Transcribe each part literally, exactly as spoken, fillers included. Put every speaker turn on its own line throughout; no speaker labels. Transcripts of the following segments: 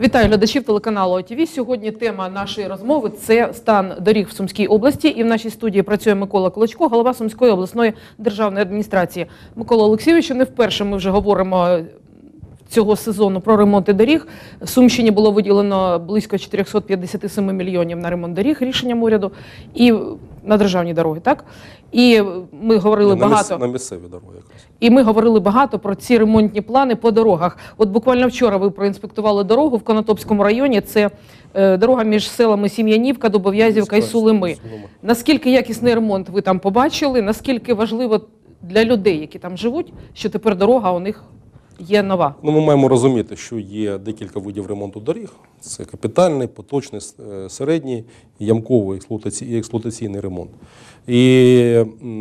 Вітаю глядачів телеканалу О Ті Ві. Сьогодні тема нашої розмови – це стан доріг в Сумській області. І в нашій студії працює Микола Клочко, голова Сумської обласної державної адміністрації. Микола Олексійовичу, не вперше ми вже говоримо цього сезону про ремонти доріг. Сумщині було виділено близько чотириста п'ятдесят сім мільйонів на ремонт доріг рішенням уряду і на державні дороги, так? І ми говорили
на
багато
на місцеві дороги якраз.
І ми говорили багато про ці ремонтні плани по дорогах. От буквально вчора ви проінспектували дорогу в Конотопському районі. Це е, дорога між селами Сім'янівка, Дубов'язівка і Сулими. Наскільки якісний ремонт ви там побачили? Наскільки важливо для людей, які там живуть, що тепер дорога у них є нова?
Ну, ми маємо розуміти, що є декілька видів ремонту доріг. Це капітальний, поточний, середній, ямковий і експлуатаційний ремонт. І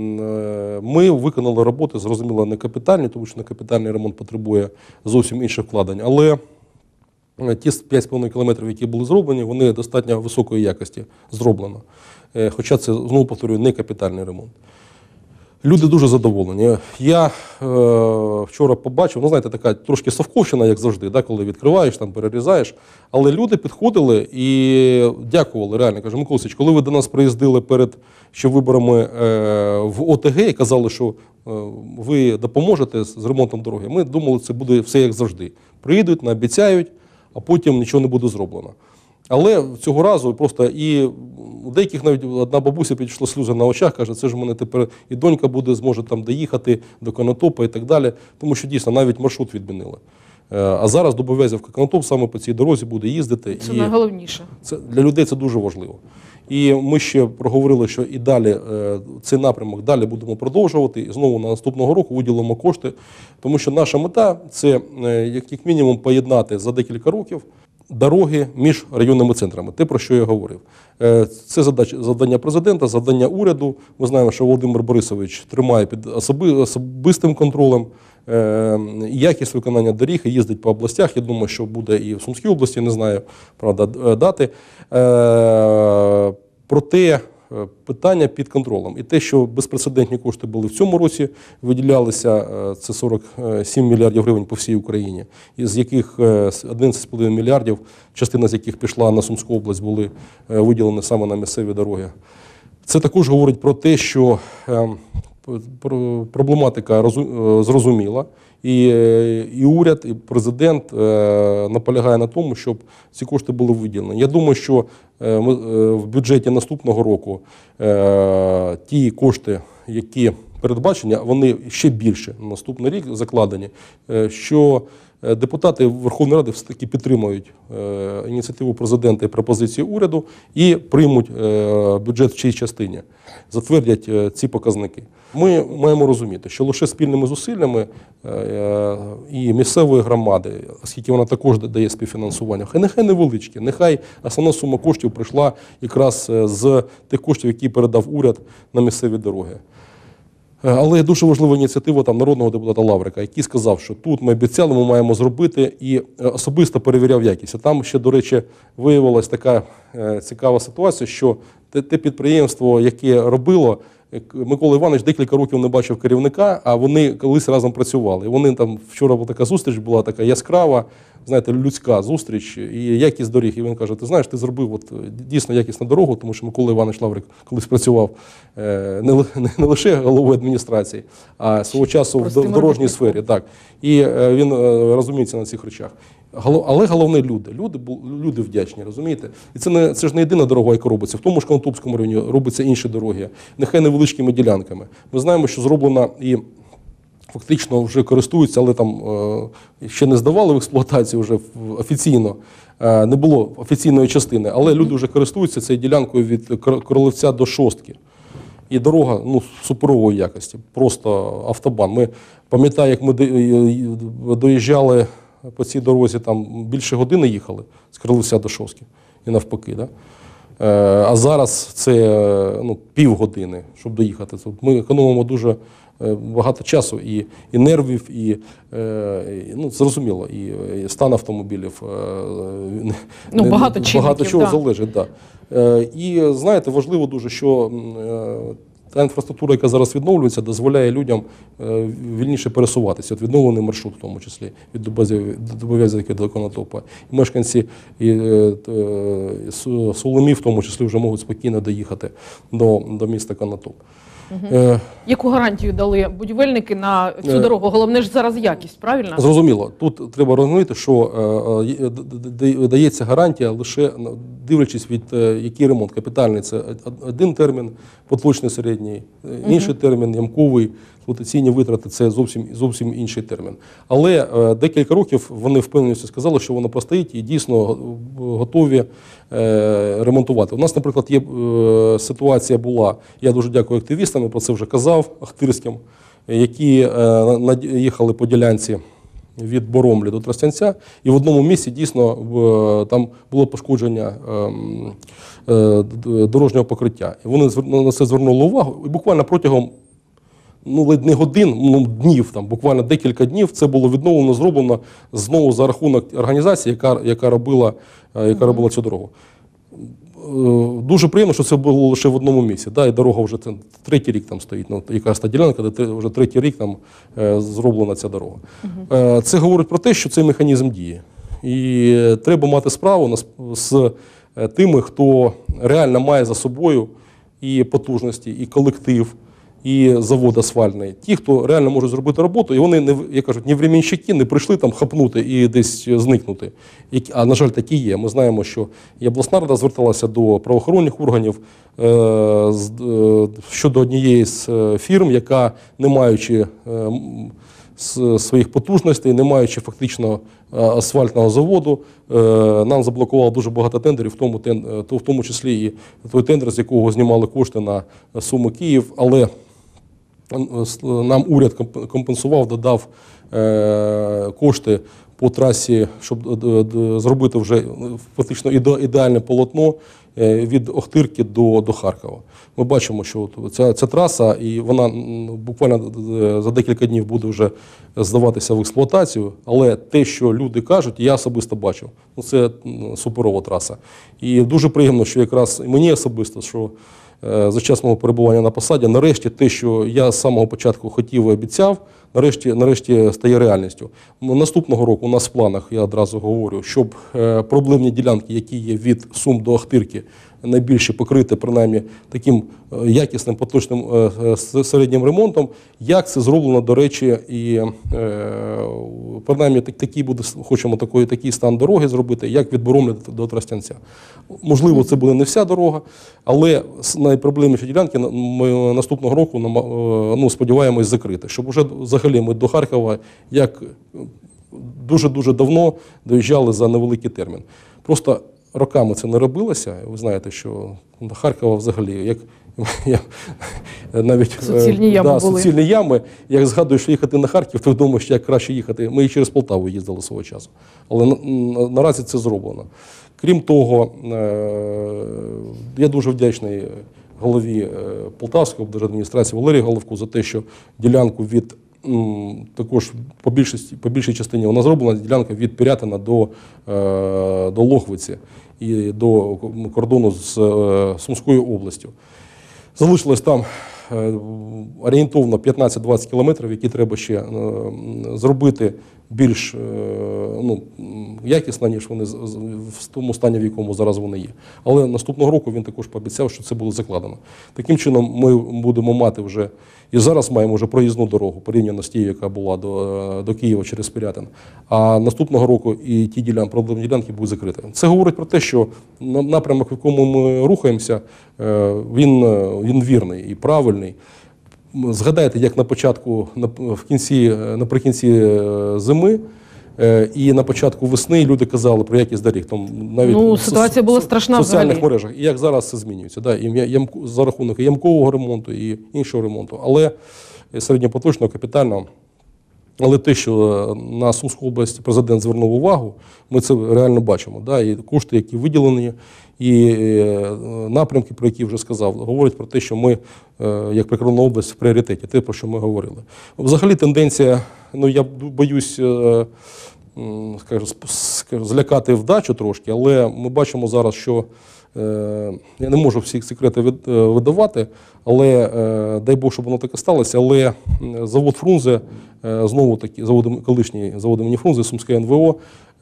ми виконали роботи, зрозуміло, не капітальні, тому що на капітальний ремонт потребує зовсім інших вкладень. Але ті п'ять з половиною кілометрів, які були зроблені, вони достатньо високої якості зроблено. Хоча це, знову повторюю, не капітальний ремонт. Люди дуже задоволені. Я е, вчора побачив, ну знаєте, така трошки совковщина, як завжди, да, коли відкриваєш, там перерізаєш. Але люди підходили і дякували, реально. Кажу, Микола Олексійович, коли ви до нас приїздили перед ще виборами е, в О Те Ге і казали, що е, ви допоможете з ремонтом дороги, ми думали, це буде все як завжди. Приїдуть, наобіцяють, а потім нічого не буде зроблено. Але цього разу просто і у деяких навіть одна бабуся підійшла сльози на очах, каже, це ж в мене тепер і донька буде, зможе там доїхати до Конотопа і так далі. Тому що дійсно навіть маршрут відмінили. А зараз Дубов'язівка Конотоп саме по цій дорозі буде їздити.
Це і найголовніше.
Це, для людей це дуже важливо. І ми ще проговорили, що і далі цей напрямок далі будемо продовжувати. І знову на наступного року виділимо кошти. Тому що наша мета – це як мінімум поєднати за декілька років дороги між районними центрами, те, про що я говорив. Це задача, завдання президента, завдання уряду. Ми знаємо, що Володимир Борисович тримає під особи, особистим контролем якість виконання доріг і їздить по областях. Я думаю, що буде і в Сумській області, не знаю, правда, дати. Проте питання під контролем. І те, що безпрецедентні кошти були в цьому році, виділялися, це сорок сім мільярдів гривень по всій Україні, із яких одинадцять з половиною мільярдів, частина з яких пішла на Сумську область, були виділені саме на місцеві дороги. Це також говорить про те, що проблематика зрозуміла, і, і уряд, і президент е, наполягає на тому, щоб ці кошти були виділені. Я думаю, що е, ми, е, в бюджеті наступного року е, ті кошти, які передбачені, вони ще більше на наступний рік закладені, е, що депутати Верховної Ради все-таки підтримують е, ініціативу президента і пропозиції уряду і приймуть е, бюджет в цій частині, затвердять е, ці показники. Ми маємо розуміти, що лише спільними зусиллями е, і місцевої громади, оскільки вона також дає співфінансування, хай нехай невеличкі, нехай основна сума коштів прийшла якраз з тих коштів, які передав уряд на місцеві дороги. Але дуже важлива ініціатива там народного депутата Лаврика, який сказав, що тут ми обіцяли, ми маємо зробити, і особисто перевіряв якість. А там ще, до речі, виявилася така цікава ситуація, що те, те підприємство, яке робило, Микола Іванович декілька років не бачив керівника, а вони колись разом працювали. І вони там, вчора була така зустріч, була така яскрава, знаєте, людська зустріч і якість доріг. І він каже, ти знаєш, ти зробив от, дійсно якісну дорогу, тому що Микола Іванович Лаврик колись працював не, не, не лише головою адміністрації, а свого часу в дорожній сфері. Так. І він розуміється на цих речах. Але головне люди. Люди, люди вдячні, розумієте? І це, не, це ж не єдина дорога, яка робиться. В тому ж Конотопському районі робляться інші дороги, нехай невеличкими ділянками. Ми знаємо, що зроблена і фактично вже користуються, але там е, ще не здавали в експлуатацію вже офіційно. Е, не було офіційної частини, але люди вже користуються цією ділянкою від Королевця до Шостки. І дорога ну, суперової якості, просто автобан. Ми пам'ятаємо, як ми доїжджали по цій дорозі, там більше години їхали з Королевця до Шостки і навпаки. Да? Е, а зараз це ну, півгодини, щоб доїхати. Ми економимо дуже багато часу і, і нервів, і, і ну, зрозуміло, і, і стан автомобілів.
Ну, багато чинників,
багато чого
да.
залежить. Да. І знаєте, важливо дуже, що та інфраструктура, яка зараз відновлюється, дозволяє людям е, вільніше пересуватися. От відновлений маршрут, в тому числі, від Дубов'язівки до Конотопа. І мешканці і, е, е, Соломі, в тому числі, вже можуть спокійно доїхати до, до міста Конотоп.
Угу. Е, Яку гарантію дали будівельники на цю дорогу? Головне ж зараз якість, правильно?
Зрозуміло. Тут треба розуміти, що е, дається гарантія лише дивлячись від е, який ремонт. Капітальний – це один термін, поточний середній, інший угу. термін, ямковий, експлуатаційні витрати – це зовсім, зовсім інший термін. Але е, декілька років вони впевненістю сказали, що воно простоїть і дійсно готові е, ремонтувати. У нас, наприклад, є е, ситуація була, я дуже дякую активістам, я про це вже казав, ахтирським, які е, їхали по ділянці від Боромлі до Тростянця, і в одному місці дійсно в, там було пошкодження е, е, дорожнього покриття. І вони на це звернули увагу, і буквально протягом ну, ледь не годин, ну, днів, там, буквально декілька днів, це було відновлено, зроблено знову за рахунок організації, яка, яка, робила, яка робила цю дорогу. Дуже приємно, що це було лише в одному місці. Да, і дорога вже третій рік там стоїть, ну, якраз та ділянка, де вже третій рік там е, зроблена ця дорога. Uh-huh. Е, це говорить про те, що цей механізм діє. І треба мати справу з тими, хто реально має за собою і потужності, і колектив, і завод асфальтний. Ті, хто реально може зробити роботу, і вони, не, як кажуть, не временщики, не прийшли там хапнути і десь зникнути. А, на жаль, такі є. Ми знаємо, що і обласна рада зверталася до правоохоронних органів е, з, е, щодо однієї з фірм, яка, не маючи е, своїх потужностей, не маючи фактично асфальтного заводу, е, нам заблокувало дуже багато тендерів, в тому, тен, в тому числі і той тендер, з якого знімали кошти на Суми Київ, але нам уряд компенсував, додав кошти по трасі, щоб зробити вже фактично ідеальне полотно від Охтирки до, до Харкова. Ми бачимо, що ця, ця траса, і вона буквально за декілька днів буде вже здаватися в експлуатацію, але те, що люди кажуть, я особисто бачив, ну, це суперова траса. І дуже приємно, що якраз мені особисто, що за час мого перебування на посаді, нарешті те, що я з самого початку хотів і обіцяв, нарешті, нарешті стає реальністю. Наступного року у нас в планах, я одразу говорю, щоб проблемні ділянки, які є від Сум до Охтирки, найбільше покрити, принаймні, таким якісним поточним середнім ремонтом, як це зроблено, до речі, і принаймні такий буде, хочемо такий, такий стан дороги зробити, як від Боромля до Тростянця. Можливо, це буде не вся дорога, але найпроблемніші ділянки ми наступного року, ну, сподіваємось, закрити, щоб вже взагалі ми до Харкова, як дуже-дуже давно, доїжджали за невеликий термін. Просто роками це не робилося. Ви знаєте, що до Харкова взагалі, як я, навіть
суцільні ями,
да,
були.
суцільні ями, як згадуєш їхати на Харків, ти думаєш, як краще їхати. Ми і через Полтаву їздили свого часу. Але на, на, наразі це зроблено. Крім того, я дуже вдячний голові Полтавської облдержадміністрації Валерію Головку за те, що ділянку від також по більшості, по більшій частині вона зроблена, ділянка від Пирятина до, до Лохвиці і до кордону з Сумською областю. Залишилось там орієнтовно п'ятнадцять-двадцять кілометрів, які треба ще зробити більш ну, якісно, ніж вони в тому стані, в якому зараз вони є. Але наступного року він також пообіцяв, що це буде закладено. Таким чином ми будемо мати вже, і зараз маємо вже проїзну дорогу, порівняно з тією, яка була до, до Києва через Пирятин. А наступного року і ті ділянки, проблемні ділянки будуть закриті. Це говорить про те, що напрямок, в якому ми рухаємося, він, він вірний і правильний. Згадайте, як на початку, в кінці, наприкінці зими і на початку весни люди казали про якість доріг. Там навіть
ну, ситуація була страшна
в соціальних
взагалі.
мережах. І як зараз це змінюється. Да, і ям, за рахунок і ямкового ремонту, і іншого ремонту. Але середньопоточного, капітального. Але те, що на Сумську область президент звернув увагу, ми це реально бачимо. Да? І кошти, які виділені, і напрямки, про які вже сказав, говорять про те, що ми, як прикордонна область, в пріоритеті, те, про що ми говорили. Взагалі тенденція, ну я боюсь, скажу, скажу, злякати вдачу трошки, але ми бачимо зараз, що я не можу всі секрети видавати, але дай Бог, щоб воно таке сталося. Але завод Фрунзе, знову таки, завод, колишній завод імені Фрунзе, Сумське ен ве о,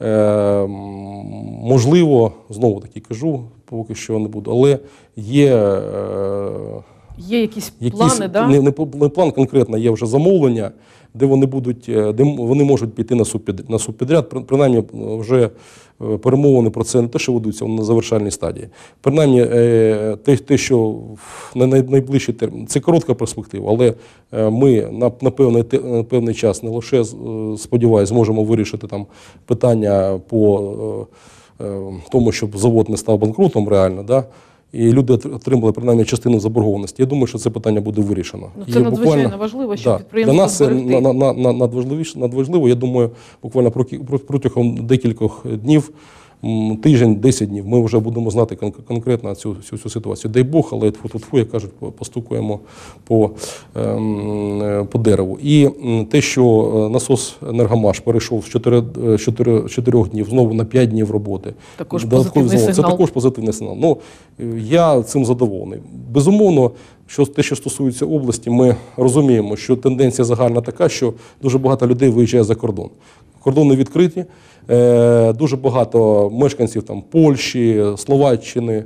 можливо, знову таки кажу, поки що не буду, але є...
Є якісь,
якісь
плани, да?
не, не, не план конкретно, є вже замовлення, де вони будуть, де вони можуть піти на субпід, на субпідряд. Принаймні вже перемовини про це не те, що ведуться, вони на завершальній стадії. Принаймні те, те що на найближчий термін, це коротка перспектива, але ми на, на, певний, на певний час не лише, сподіваюся, зможемо вирішити там питання по тому, щоб завод не став банкрутом реально, да? І люди отримали принаймні частину заборгованості. Я думаю, що це питання буде вирішено.
Ну, це і надзвичайно буквально важливо, щоб
да,
підприємство
для нас це
зберегти.
на, на, на, надважливо. Я думаю, буквально протягом декількох днів, тиждень, десять днів, ми вже будемо знати кон конкретно цю, цю, цю ситуацію. Дай Бог, але тфу-тфу-тфу, як кажуть, постукуємо по, ем, по дереву. І те, що насос «Енергомаш» перейшов з чотирьох днів знову на п'ять днів роботи.
Також позитивний сигнал.
Це також позитивний сигнал. Ну, я цим задоволений. Безумовно, що те, що стосується області, ми розуміємо, що тенденція загальна така, що дуже багато людей виїжджає за кордон. Кордони відкриті, дуже багато мешканців там Польщі, Словаччини,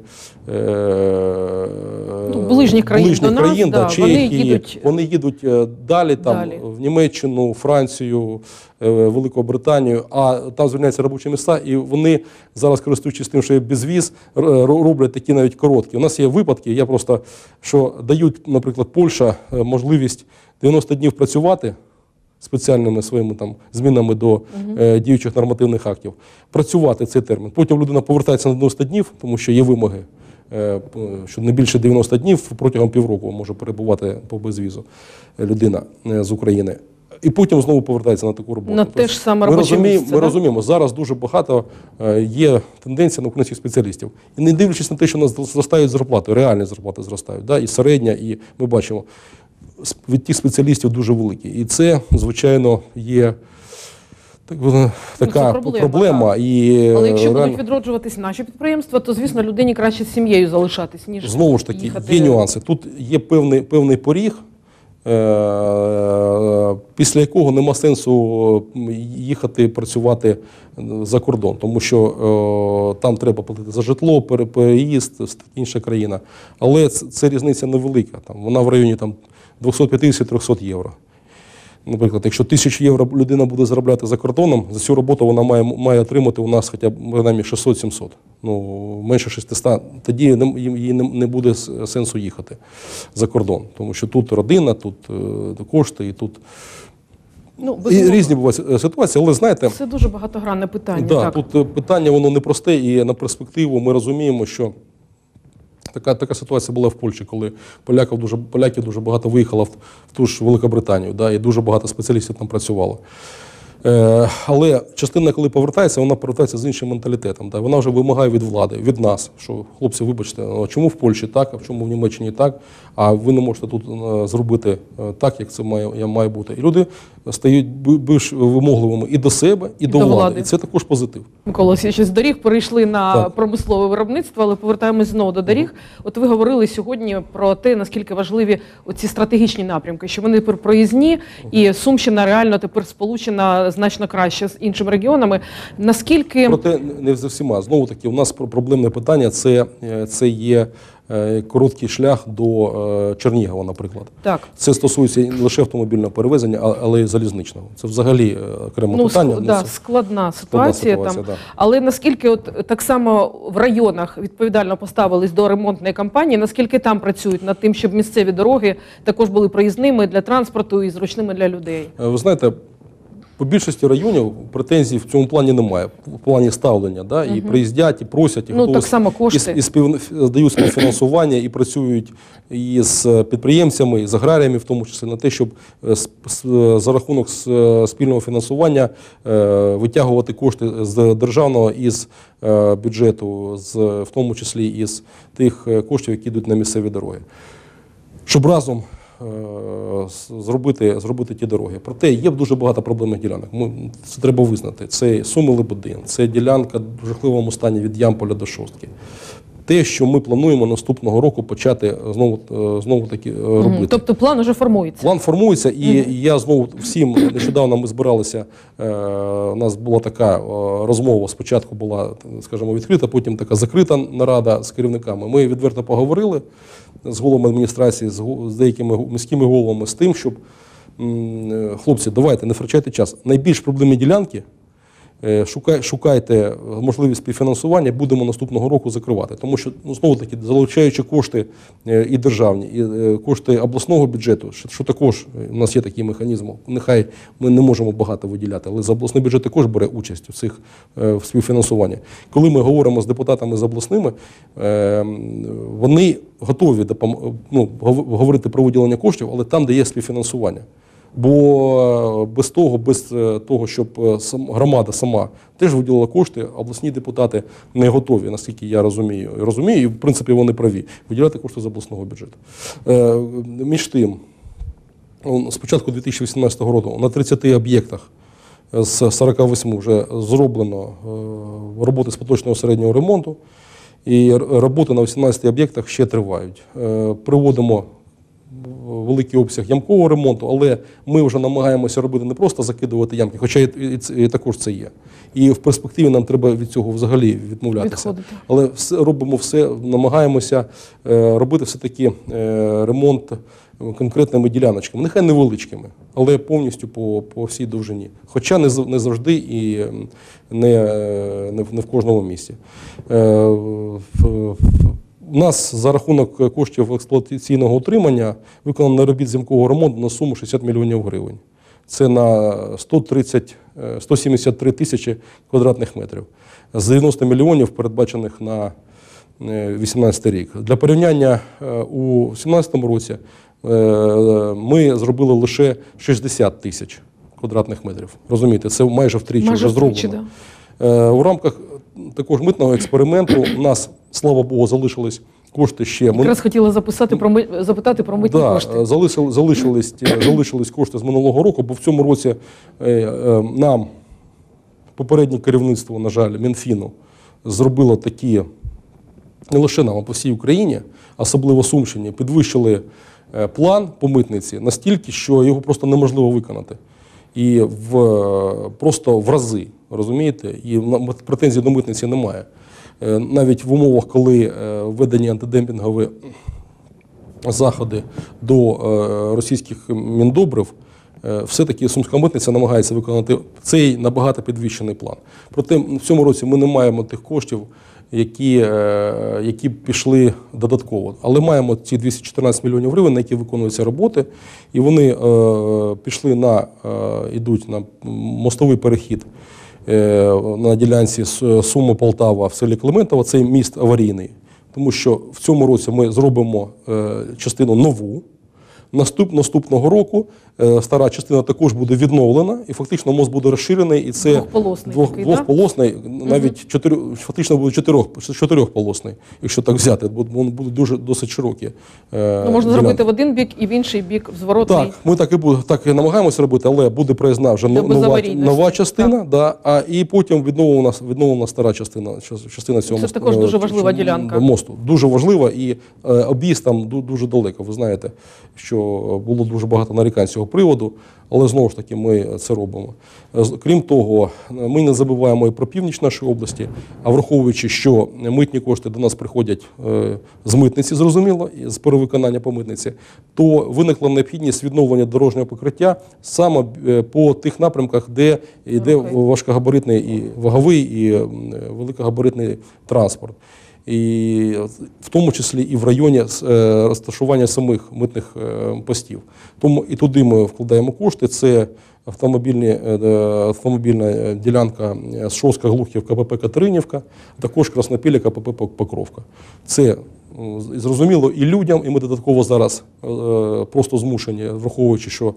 ну, ближніх країн,
ближніх
до
країн
нас,
да,
да,
Чехії,
вони їдуть,
вони їдуть далі, там,
далі
в Німеччину, Францію, Велику Британію, а там звільняються робочі місця, і вони зараз, користуючись тим, що є безвіз, роблять такі навіть короткі. У нас є випадки, я просто, що дають, наприклад, Польща можливість дев'яносто днів працювати, спеціальними своїми там змінами до uh -huh. е, діючих нормативних актів, працювати цей термін. Потім людина повертається на дев'яносто днів, тому що є вимоги, е, що не більше дев'яноста днів протягом півроку може перебувати по безвізу людина е, з України. І потім знову повертається на таку роботу.
На те ж саме
ми
робоче
розуміємо,
місце,
ми
да?
розуміємо, зараз дуже багато е, є тенденція на українських спеціалістів. І не дивлячись на те, що у нас зростають зарплати, реальні зарплати зростають, да? І середня, і ми бачимо, від тих спеціалістів дуже великі. І це, звичайно, є так, така
ну, проблема.
проблема. І,
але якщо
реально,
будуть відроджуватись наші підприємства, то, звісно, людині краще з сім'єю залишатись, ніж
знову ж таки,
їхати.
є нюанси. Тут є певний, певний поріг, е після якого нема сенсу їхати працювати за кордон, тому що е там треба платити за житло, переїзд, інша країна. Але це, це різниця невелика. Там, вона в районі там, двісті п'ятдесят - триста євро. Наприклад, якщо тисячу євро людина буде заробляти за кордоном, за цю роботу вона має, має отримати у нас хоча б принаймні шістсот - сімсот. Ну, менше шестисот. Тоді їй не буде сенсу їхати за кордон. Тому що тут родина, тут кошти і тут...
Ну,
і різні бувають ситуації, але знаєте...
Це дуже багатогранне питання.
Да,
так.
Тут питання воно непросте, і на перспективу ми розуміємо, що Така, така ситуація була в Польщі, коли поляків дуже, поляків дуже багато виїхало в, в ту ж Великобританію, да, і дуже багато спеціалістів там працювало. Е, але частина, коли повертається, вона повертається з іншим менталітетом. Да, вона вже вимагає від влади, від нас, що, хлопці, вибачте, а чому в Польщі так, а в чому в Німеччині так, а ви не можете тут е, зробити е, так, як це має, має бути. І люди стають більш вимогливими і до себе, і до, до влади. влади. І це також позитив.
Микола Олексійович, з доріг перейшли на
так.
промислове виробництво, але повертаємось знову до доріг. От ви говорили сьогодні про те, наскільки важливі оці стратегічні напрямки, що вони тепер проїзні, і Сумщина реально тепер сполучена значно краще з іншими регіонами. Наскільки...
Проте не за всіма. Знову таки, у нас проблемне питання – це, це є короткий шлях до Чернігова, наприклад.
Так.
Це стосується не лише автомобільного перевезення, але й залізничного. Це взагалі окреме
ну,
питання.
Ск... Да,
це...
складна ситуація.
Складна ситуація
там.
Да.
Але наскільки от так само в районах відповідально поставились до ремонтної кампанії, наскільки там працюють над тим, щоб місцеві дороги також були проїзними для транспорту і зручними для людей?
Ви знаєте, по більшості районів претензій в цьому плані немає, в плані ставлення. Да? І угу. приїздять, і просять, і
ну, так само кошти.
І, і спів, дають співфінансування, і працюють і з підприємцями, і з аграріями, в тому числі, на те, щоб з, з, за рахунок спільного фінансування е, витягувати кошти з державного і з е, бюджету, з, в тому числі і з тих коштів, які йдуть на місцеві дороги. Щоб разом Зробити, зробити ті дороги. Проте є дуже багато проблемних ділянок. Це треба визнати. Це Суми-Лебедин, це ділянка в жахливому стані від Ямполя до Шостки. те, що ми плануємо наступного року почати знову, знову таки робити.
Угу. Тобто план уже формується?
План формується, і
угу.
я знову всім, нещодавно ми збиралися, у нас була така розмова, спочатку була, скажімо, відкрита, потім така закрита нарада з керівниками. Ми відверто поговорили з головами адміністрації, з деякими міськими головами, з тим, щоб, хлопці, давайте, не втрачайте час. Найбільш проблемні ділянки, Шукай, шукайте можливість співфінансування, будемо наступного року закривати. Тому що, ну, знову таки, залучаючи кошти і державні, і кошти обласного бюджету, що, що також у нас є такий механізм, нехай ми не можемо багато виділяти, але за обласний бюджет також бере участь у цих в співфінансуванні. Коли ми говоримо з депутатами з обласними, вони готові допом... ну, говорити про виділення коштів, але там, де є співфінансування. Бо без того, без того, щоб громада сама теж виділила кошти, обласні депутати не готові, наскільки я розумію. Розумію, і в принципі вони праві, виділяти кошти з обласного бюджету. Між тим, з початку дві тисячі вісімнадцятого року на тридцяти об'єктах з сорока восьми вже зроблено роботи з поточного середнього ремонту, і роботи на вісімнадцяти об'єктах ще тривають. Приводимо великий обсяг ямкового ремонту, але ми вже намагаємося робити не просто закидувати ямки, хоча і, і, і також це є. І в перспективі нам треба від цього взагалі відмовлятися. Відходити. Але все, робимо все, намагаємося е, робити все-таки е, ремонт конкретними діляночками, нехай невеличкими, але повністю по, по всій довжині. Хоча не, не завжди і не, не, не в кожному місці. Е, в, У нас за рахунок коштів експлуатаційного утримання виконано робіт зимкового ремонту на суму шістдесят мільйонів гривень. Це на сто тридцять, сто сімдесят три тисячі квадратних метрів. З дев'яноста мільйонів, передбачених на вісімнадцятий рік. Для порівняння, у сімнадцятому році ми зробили лише шістдесят тисяч квадратних метрів. Розумієте, це майже втричі
майже
вже
втричі,
зроблено.
Да.
У рамках також митного експерименту у нас, слава Богу, залишились кошти ще.
Якраз хотіла записати про ми... запитати про митні
да,
кошти.
Залишились, залишились, залишились кошти з минулого року, бо в цьому році е, е, нам попереднє керівництво, на жаль, Мінфіну, зробило такі, не лише нам, а по всій Україні, особливо Сумщині, підвищили е, план по митниці настільки, що його просто неможливо виконати. І в, просто в рази, розумієте, і претензій до митниці немає. Навіть в умовах, коли введені антидемпінгові заходи до російських міндобрив, все-таки Сумська митниця намагається виконати цей набагато підвищений план. Проте в цьому році ми не маємо тих коштів, які, які пішли додатково. Але маємо ці двісті чотирнадцять мільйонів гривень, на які виконуються роботи, і вони е, пішли на, е, йдуть на мостовий перехід е, на ділянці Суми-Полтава в селі Клементово, цей міст аварійний. Тому що в цьому році ми зробимо е, частину нову. Наступ, наступного року е, стара частина також буде відновлена, і фактично мост буде розширений, і це
двохполосний,
двох,
такий,
двохполосний,
да?
навіть
угу.
чотири, фактично буде чотирьох, чотирьохполосний, якщо так взяти, бо вони будуть дуже досить широкі. Е,
ну, можна
ділянки.
зробити в один бік і в інший бік зворотний.
Так, ми так і буде, так і намагаємося робити, але буде проїзна вже нова, нова частина, да, а і потім відновлена, відновлена стара частина, частина цього
це
мосту.
Це також дуже важлива ділянка.
Мосту. Дуже важлива, і е, об'їзд там дуже далеко, ви знаєте, що було дуже багато нарікань з цього приводу, але знову ж таки ми це робимо. Крім того, ми не забуваємо і про північ нашої області, а враховуючи, що митні кошти до нас приходять з митниці, зрозуміло, з перевиконання по митниці, то виникла необхідність відновлення дорожнього покриття саме по тих напрямках, де йде важкогабаритний і ваговий, і великогабаритний транспорт. І в тому числі і в районі розташування самих митних постів. Тому і туди ми вкладаємо кошти. Це автомобільна ділянка Шовська, Глухівка, КПП Катеринівка, а також Краснопілля, КПП Покровка. Це зрозуміло і людям, і ми додатково зараз просто змушені, враховуючи, що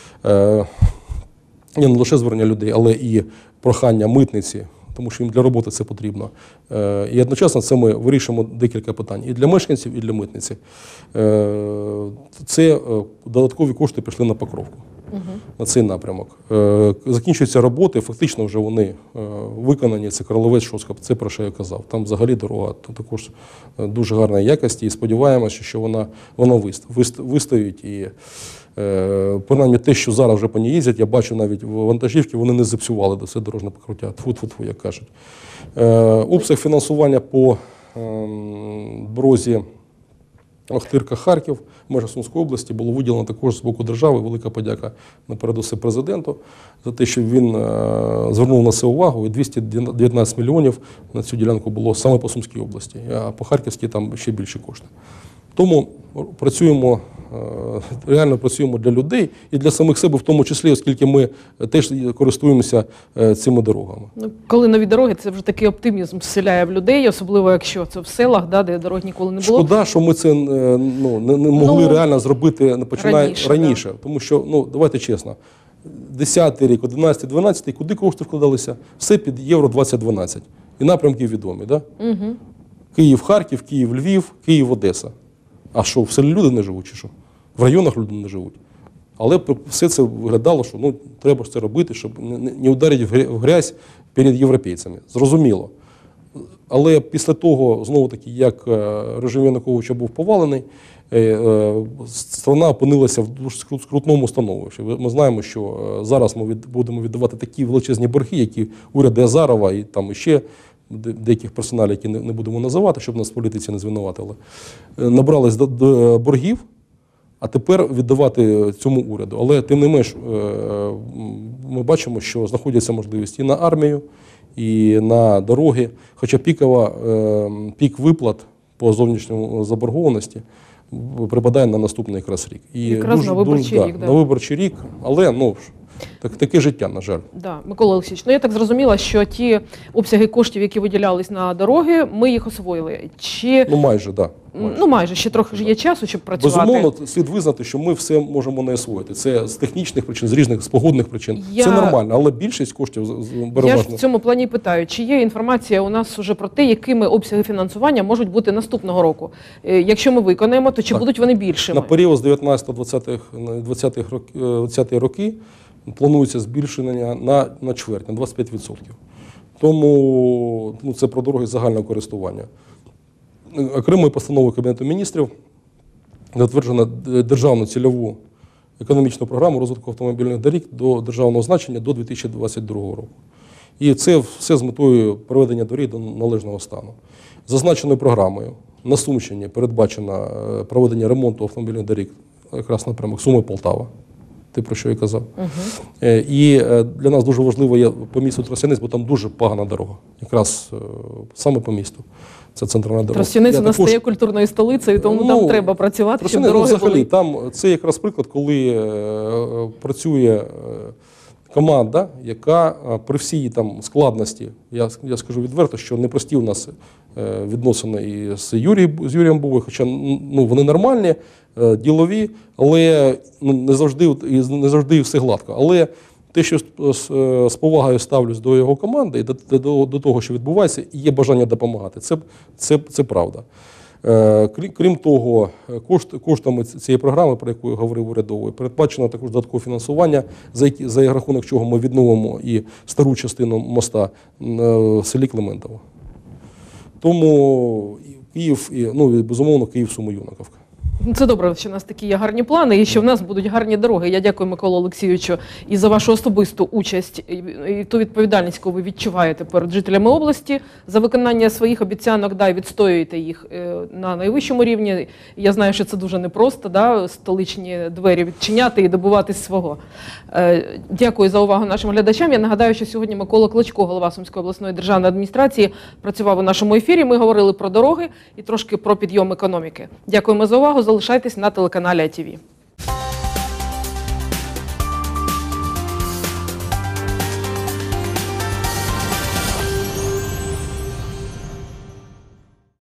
не лише звернення людей, але і прохання митниці, тому що їм для роботи це потрібно. І одночасно це ми вирішимо декілька питань і для мешканців, і для митниці. Це додаткові кошти пішли на Покровку. на цей напрямок. Е, Закінчуються роботи, фактично вже вони е, виконані. Це Кроловець, Шостка, це про що я казав. Там взагалі дорога також дуже гарної якості і сподіваємося, що вона, вона вистоїть. І е, принаймні те, що зараз вже по ній їздять, я бачу навіть вантажівки, вони не зіпсували до це дорожне покриття. Тфу-тфу-тфу, як кажуть. Е, обсяг фінансування по е, дорозі Охтирка-Харків, в межах Сумської області, було виділено також з боку держави. Велика подяка напередусе президенту за те, що він е, звернув на це увагу. І двісті дев'ятнадцять мільйонів на цю ділянку було саме по Сумській області, а по Харківській там ще більші кошти. Тому працюємо, реально працюємо для людей і для самих себе в тому числі, оскільки ми теж користуємося цими дорогами.
Ну, коли нові дороги, це вже такий оптимізм вселяє в людей, особливо якщо це в селах, да, де дорог ніколи не було.
Шкода, що ми це ну, не, не могли ну, реально зробити починає раніше. раніше да. Тому що, ну, давайте чесно, десятий рік, одинадцятий, дванадцятий, куди кошти вкладалися? Все під Євро двадцять дванадцять. І напрямки відомі. Да?
Угу.
Київ, Харків, Київ, Львів, Київ, Одеса. А що, в селі люди не живуть чи що? В районах люди не живуть. Але все це виглядало, що ну, треба ж це робити, щоб не ударити в грязь перед європейцями. Зрозуміло. Але після того, знову-таки, як режим Януковича був повалений, страна опинилася в дуже скрутному становищі. Ми знаємо, що зараз ми будемо віддавати такі величезні борги, які уряди Азарова і там ще деяких персоналів, які не будемо називати, щоб нас в політиці не звинуватили, набрались до боргів, а тепер віддавати цьому уряду. Але тим не менш, ми бачимо, що знаходяться можливості і на армію, і на дороги, хоча пікова, пік виплат по зовнішньому заборгованості припадає на наступний якраз рік. І
якраз
дуже,
на виборчий
дуже,
рік.
Да,
да.
На виборчий рік, але ну, так, таке життя, на жаль.
Да, Микола Олексійович, ну я так зрозуміла, що ті обсяги коштів, які виділялись на дороги, ми їх освоїли. Чи...
Ну майже, так. Да,
майже. Ну майже, ще трохи ж є часу, щоб працювати.
Безумовно, слід визнати, що ми все можемо не освоїти. Це з технічних причин, з різних, з погодних причин.
Я...
Це нормально, але більшість коштів переважно.
Я ж в цьому плані питаю, чи є інформація у нас вже про те, якими обсяги фінансування можуть бути наступного року? Якщо ми виконаємо, то чи так. будуть вони більшими?
На період з дев'ятнадцятого-двадцятого роки планується збільшення на, на чверть, на двадцять п'ять відсотків. Тому ну, це про дороги загального користування. Окремою постановою Кабінету міністрів затверджено державну цільову економічну програму розвитку автомобільних доріг до державного значення до дві тисячі двадцять другого року. І це все з метою приведення доріг до належного стану. Зазначеною програмою на Сумщині передбачено проведення ремонту автомобільних доріг якраз напрямок Суми-Полтава. Те, про що я казав. Uh-huh. І для нас дуже важливо є по місту Тростянець, бо там дуже погана дорога. Якраз саме по місту. Це центральна дорога.
Тростянець у нас також... стає культурною столицею, тому ну, там треба працювати, щоб дороги
взагалі,
були.
Там це якраз приклад, коли е, працює е, команда, яка е, при всій там складності, я, я скажу відверто, що непрості у нас е, відносини і з, Юрій, з Юрієм були, хоча ну, вони нормальні, е, ділові, але ну, не завжди, не завжди все гладко. Але те, що з повагою ставлюсь до його команди і до, до, до того, що відбувається, і є бажання допомагати, це, це, це правда. Крім, крім того, кошт, коштами цієї програми, про яку я говорив урядовою, передбачено також додаткове фінансування, за, які, за рахунок чого ми відновимо і стару частину моста в селі Клементово. Тому Київ, і, ну, безумовно, Київ-Суми-Юнаковка.
Це добре, що у нас такі є гарні плани і що в нас будуть гарні дороги. Я дякую Миколу Олексійовичу і за вашу особисту участь і ту відповідальність, яку ви відчуваєте перед жителями області за виконання своїх обіцянок, да, і відстоюєте їх на найвищому рівні. Я знаю, що це дуже непросто, да, столичні двері відчиняти і добуватись свого. Дякую за увагу нашим глядачам. Я нагадаю, що сьогодні Микола Клочко, голова Сумської обласної державної адміністрації, працював у нашому ефірі. Ми говорили про дороги і трошки про підйом економіки. Дякуємо за увагу. Залишайтесь на телеканалі АТВ.